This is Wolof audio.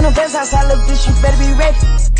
from the best house, I look, bitch, you better be ready.